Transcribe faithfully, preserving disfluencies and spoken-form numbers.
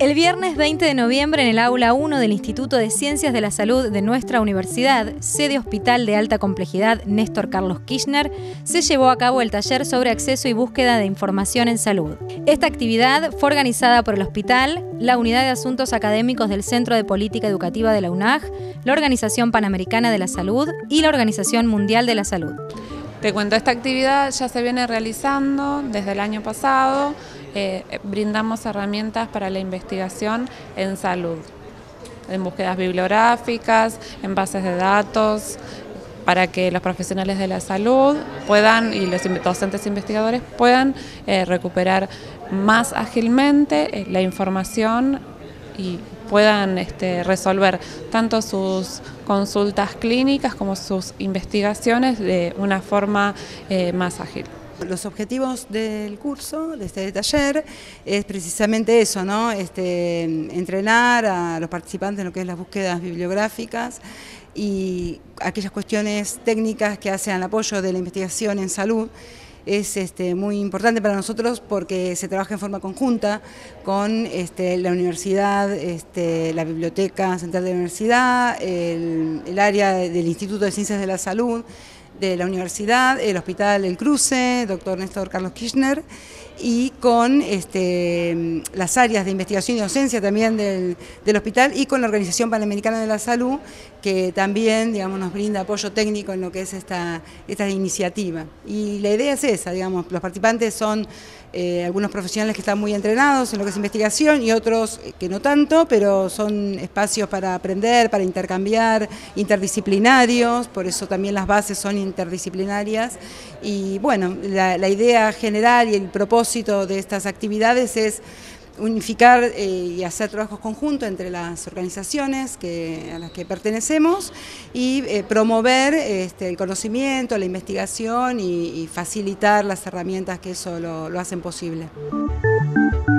El viernes veinte de noviembre, en el aula uno del Instituto de Ciencias de la Salud de nuestra universidad, sede Hospital de Alta Complejidad Néstor Carlos Kirchner, se llevó a cabo el taller sobre acceso y búsqueda de información en salud. Esta actividad fue organizada por el hospital, la Unidad de Asuntos Académicos del Centro de Política Educativa de la U N A G, la Organización Panamericana de la Salud y la Organización Mundial de la Salud. Te cuento, esta actividad ya se viene realizando desde el año pasado. Eh, brindamos herramientas para la investigación en salud, en búsquedas bibliográficas, en bases de datos, para que los profesionales de la salud puedan y los docentes investigadores puedan eh, recuperar más ágilmente eh, la información y puedan este, resolver tanto sus consultas clínicas como sus investigaciones de una forma eh, más ágil. Los objetivos del curso, de este taller, es precisamente eso, ¿no? Este, entrenar a los participantes en lo que es las búsquedas bibliográficas y aquellas cuestiones técnicas que hacen al apoyo de la investigación en salud. Es este, muy importante para nosotros porque se trabaja en forma conjunta con este, la universidad, este, la biblioteca central de la universidad, el, el área del Instituto de Ciencias de la Salud de la universidad, el Hospital El Cruce, doctor Néstor Carlos Kirchner, y con este, las áreas de investigación y docencia también del, del hospital y con la Organización Panamericana de la Salud, que también, digamos, nos brinda apoyo técnico en lo que es esta, esta iniciativa. Y la idea es esa, digamos, los participantes son eh, algunos profesionales que están muy entrenados en lo que es investigación y otros que no tanto, pero son espacios para aprender, para intercambiar, interdisciplinarios, por eso también las bases son interdisciplinarias. Y bueno, la, la idea general y el propósito de estas actividades es unificar eh, y hacer trabajos conjuntos entre las organizaciones que, a las que pertenecemos y eh, promover este, el conocimiento, la investigación y, y facilitar las herramientas que eso lo, lo hacen posible.